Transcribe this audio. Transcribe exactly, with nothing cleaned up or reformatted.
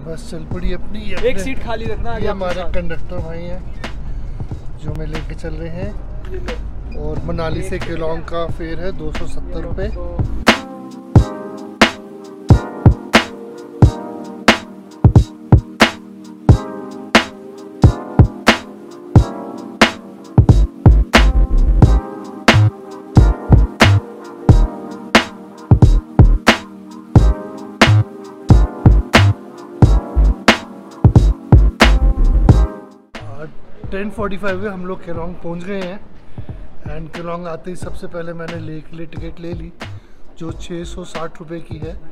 बस चल पड़ी अपनी। एक सीट खाली रखना। ये हमारे कंडक्टर भाई हैं जो हमें लेके चल रहे हैं। और मनाली से केलोंग का फेयर है दो सौ सत्तर रुपये। टेन फोर्टी फाइव में हम लोग केलोंग पहुंच गए हैं। एंड केलोंग आते ही सबसे पहले मैंने ले के लिए टिकट ले ली जो छः सौ साठ रुपये की है।